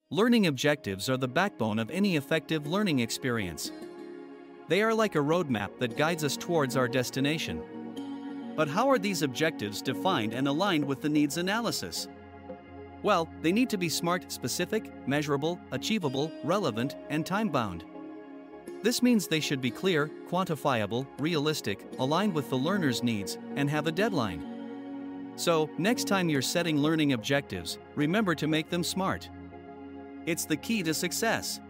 Learning objectives are the backbone of any effective learning experience. They are like a roadmap that guides us towards our destination. But how are these objectives defined and aligned with the needs analysis? Well, they need to be SMART, specific, measurable, achievable, relevant, and time-bound. This means they should be clear, quantifiable, realistic, aligned with the learner's needs, and have a deadline. So, next time you're setting learning objectives, remember to make them SMART. It's the key to success.